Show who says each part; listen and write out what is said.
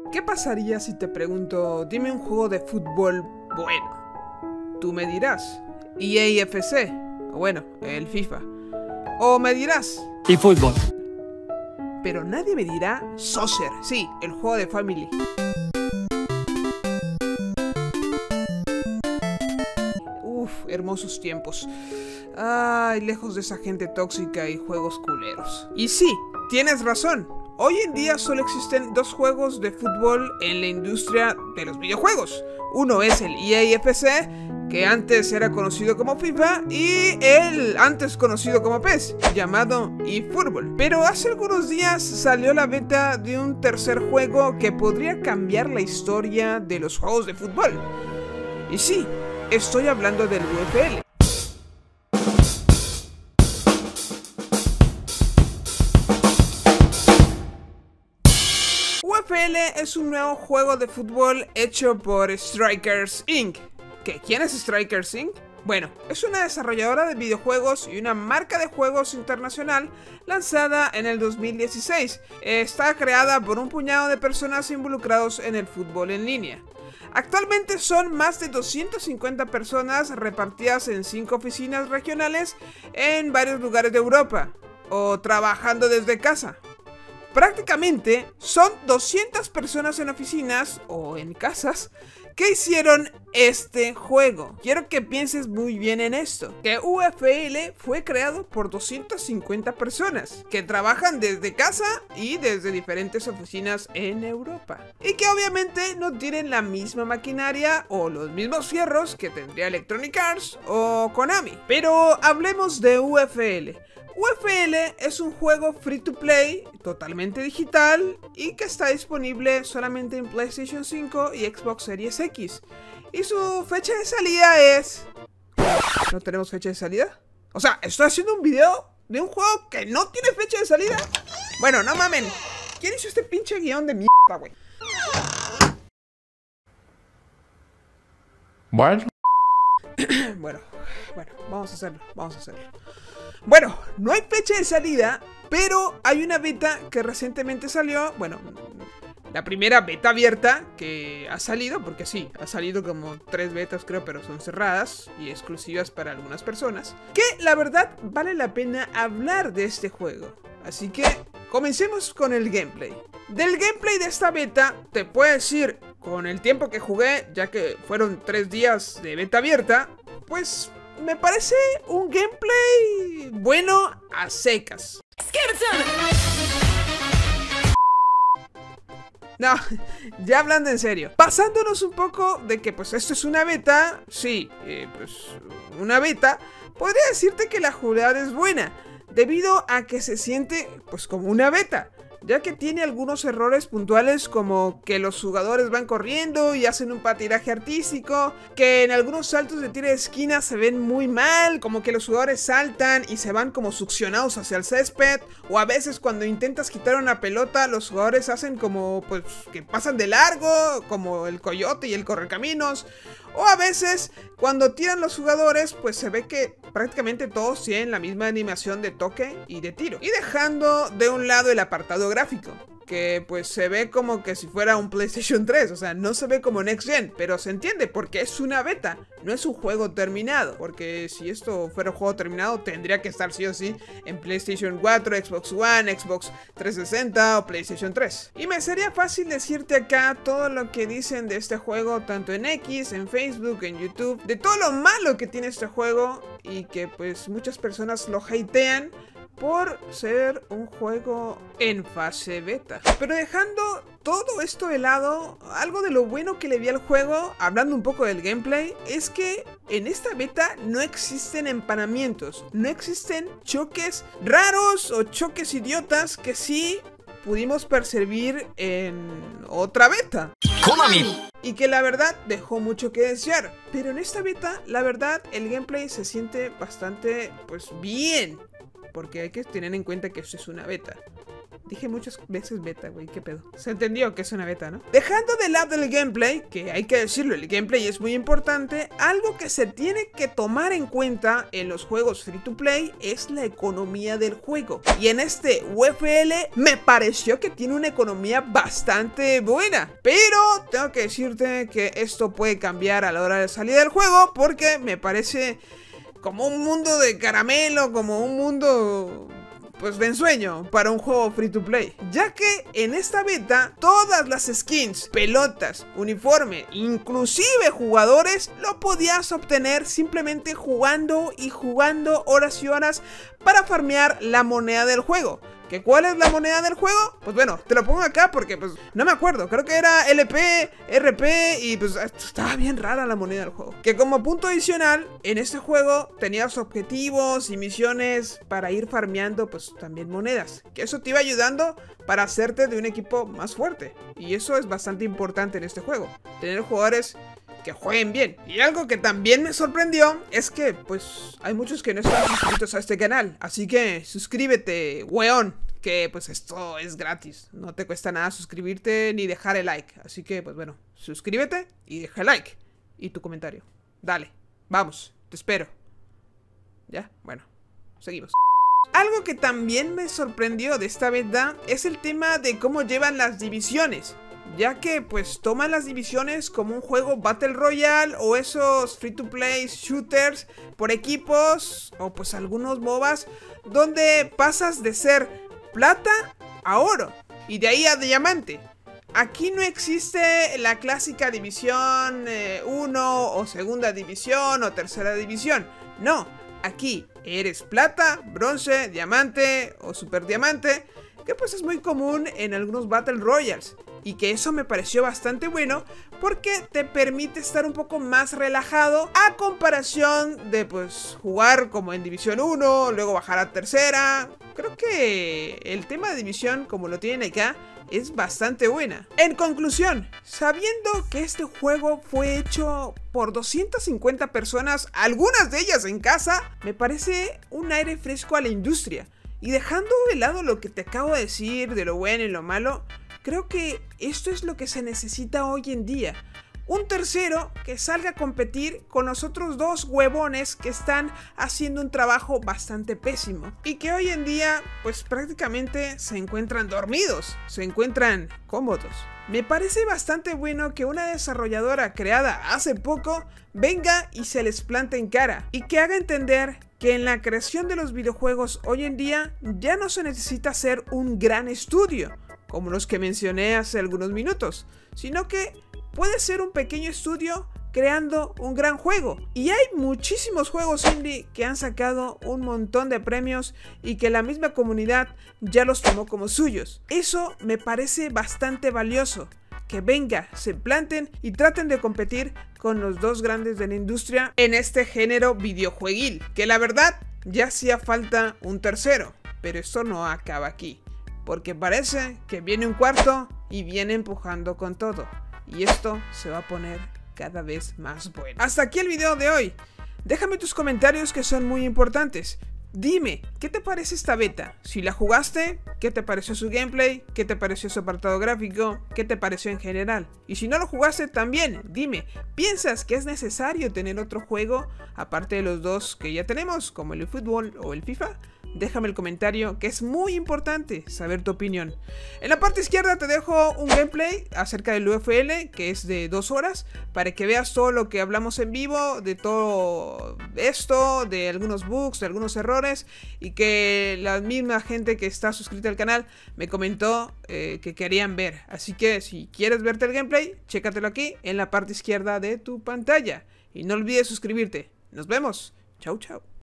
Speaker 1: ¿Qué pasaría si te pregunto, dime un juego de fútbol bueno? Tú me dirás, EA FC, o bueno, el FIFA. O me dirás,
Speaker 2: eFootball.
Speaker 1: pero nadie me dirá Soccer, sí, el juego de Family. Uf, hermosos tiempos. Ay, lejos de esa gente tóxica y juegos culeros. Y sí, tienes razón. Hoy en día solo existen dos juegos de fútbol en la industria de los videojuegos. Uno es el EA FC, que antes era conocido como FIFA, y el antes conocido como PES, llamado eFootball. Pero hace algunos días salió la beta de un tercer juego que podría cambiar la historia de los juegos de fútbol. Y sí, estoy hablando del UFL. UFL es un nuevo juego de fútbol hecho por Strikers Inc. ¿Quién es Strikers Inc? Bueno, es una desarrolladora de videojuegos y una marca de juegos internacional lanzada en el 2016. Está creada por un puñado de personas involucrados en el fútbol en línea. Actualmente son más de 250 personas repartidas en 5 oficinas regionales en varios lugares de Europa, o trabajando desde casa. Prácticamente son 200 personas en oficinas o en casas que hicieron este juego. Quiero que pienses muy bien en esto, que UFL fue creado por 250 personas que trabajan desde casa y desde diferentes oficinas en Europa, y que obviamente no tienen la misma maquinaria o los mismos fierros que tendría Electronic Arts o Konami. Pero hablemos de UFL. UFL es un juego free to play, totalmente digital, y que está disponible solamente en PlayStation 5 y Xbox Series X. Y su fecha de salida es... ¿No tenemos fecha de salida? O sea, estoy haciendo un video de un juego que no tiene fecha de salida. Bueno, no mamen. ¿Quién hizo este pinche guión de mierda, güey?
Speaker 2: Bueno.
Speaker 1: Bueno, vamos a hacerlo. Bueno, no hay fecha de salida, pero hay una beta que recientemente salió. Bueno, la primera beta abierta que ha salido, porque sí, ha salido como 3 betas creo, pero son cerradas y exclusivas para algunas personas, que la verdad vale la pena hablar de este juego. Así que comencemos con el gameplay. Del gameplay de esta beta te puedo decir, con el tiempo que jugué, ya que fueron 3 días de beta abierta, pues me parece un gameplay bueno a secas. No, ya hablando en serio, pasándonos un poco de que pues esto es una beta, sí, pues una beta, podría decirte que la jugabilidad es buena, debido a que se siente pues como una beta, ya que tiene algunos errores puntuales, como que los jugadores van corriendo y hacen un patinaje artístico, que en algunos saltos de tiro de esquina se ven muy mal, como que los jugadores saltan y se van como succionados hacia el césped, o a veces cuando intentas quitar una pelota los jugadores hacen como pues que pasan de largo, como el coyote y el correcaminos, o a veces cuando tiran los jugadores pues se ve que prácticamente todos tienen la misma animación de toque y de tiro. Y dejando de un lado el apartado gráfico, que pues se ve como que si fuera un PlayStation 3, o sea, no se ve como Next Gen, pero se entiende porque es una beta, no es un juego terminado, porque si esto fuera un juego terminado tendría que estar sí o sí en PlayStation 4, Xbox One, Xbox 360 o PlayStation 3. Y me sería fácil decirte acá todo lo que dicen de este juego, tanto en X, en Facebook, en YouTube, de todo lo malo que tiene este juego, y que pues muchas personas lo hatean por ser un juego en fase beta. Pero dejando todo esto de lado, algo de lo bueno que le vi al juego, hablando un poco del gameplay, es que en esta beta no existen empanamientos, no existen choques raros o choques idiotas que sí pudimos percibir en otra beta.
Speaker 2: Konami.
Speaker 1: Y que la verdad dejó mucho que desear. Pero en esta beta, la verdad, el gameplay se siente bastante, pues bien. Porque hay que tener en cuenta que esto es una beta. Dije muchas veces beta, güey, qué pedo. Se entendió que es una beta, ¿no? Dejando de lado el gameplay, que hay que decirlo, el gameplay es muy importante, algo que se tiene que tomar en cuenta en los juegos free to play es la economía del juego. Y en este UFL me pareció que tiene una economía bastante buena. Pero tengo que decirte que esto puede cambiar a la hora de salir del juego, porque me parece como un mundo de caramelo, como un mundo pues de ensueño para un juego free to play, ya que en esta beta todas las skins, pelotas, uniforme, inclusive jugadores, lo podías obtener simplemente jugando y jugando horas y horas para farmear la moneda del juego. ¿Que cuál es la moneda del juego? Pues bueno, te lo pongo acá porque pues no me acuerdo. Creo que era LP, RP y pues estaba bien rara la moneda del juego. Que como punto adicional, en este juego tenías objetivos y misiones para ir farmeando pues también monedas. Que eso te iba ayudando para hacerte de un equipo más fuerte. Y eso es bastante importante en este juego. Tener jugadores que jueguen bien. Y algo que también me sorprendió es que, pues, hay muchos que no están suscritos a este canal. Así que suscríbete, weón. Que, pues, esto es gratis. No te cuesta nada suscribirte ni dejar el like. Así que, pues, bueno, suscríbete y deja el like. Y tu comentario. Dale, vamos, te espero. ¿Ya? Bueno, seguimos. Algo que también me sorprendió de esta beta es el tema de cómo llevan las divisiones. Ya que pues toman las divisiones como un juego Battle Royale o esos free to play shooters por equipos o pues algunos MOBAs donde pasas de ser plata a oro y de ahí a diamante. Aquí no existe la clásica división 1 o segunda división o tercera división. No, aquí eres plata, bronce, diamante o super diamante, que pues es muy común en algunos Battle Royales. Y que eso me pareció bastante bueno porque te permite estar un poco más relajado a comparación de pues jugar como en División 1, luego bajar a tercera. Creo que el tema de división como lo tienen acá es bastante buena. En conclusión, sabiendo que este juego fue hecho por 250 personas, algunas de ellas en casa, me parece un aire fresco a la industria. Y dejando de lado lo que te acabo de decir de lo bueno y lo malo, creo que esto es lo que se necesita hoy en día. Un tercero que salga a competir con los otros dos huevones que están haciendo un trabajo bastante pésimo. Y que hoy en día pues prácticamente se encuentran dormidos, se encuentran cómodos. Me parece bastante bueno que una desarrolladora creada hace poco venga y se les plante en cara. Y que haga entender que en la creación de los videojuegos hoy en día ya no se necesita ser un gran estudio, como los que mencioné hace algunos minutos, sino que puede ser un pequeño estudio creando un gran juego. Y hay muchísimos juegos indie que han sacado un montón de premios y que la misma comunidad ya los tomó como suyos. Eso me parece bastante valioso. Que venga, se planten y traten de competir con los dos grandes de la industria en este género videojueguil. Que la verdad ya hacía falta un tercero, pero esto no acaba aquí. Porque parece que viene un cuarto y viene empujando con todo. Y esto se va a poner cada vez más bueno. Hasta aquí el video de hoy. Déjame tus comentarios que son muy importantes. Dime, ¿qué te parece esta beta? Si la jugaste, ¿qué te pareció su gameplay? ¿Qué te pareció su apartado gráfico? ¿Qué te pareció en general? Y si no lo jugaste también, dime, ¿piensas que es necesario tener otro juego aparte de los dos que ya tenemos, como el eFootball o el FIFA? Déjame el comentario, que es muy importante saber tu opinión. En la parte izquierda te dejo un gameplay acerca del UFL, que es de 2 horas, para que veas todo lo que hablamos en vivo, de todo esto, de algunos bugs, de algunos errores, y que la misma gente que está suscrita al canal me comentó que querían ver. Así que si quieres verte el gameplay, chécatelo aquí en la parte izquierda de tu pantalla. Y no olvides suscribirte. Nos vemos. Chau, chau.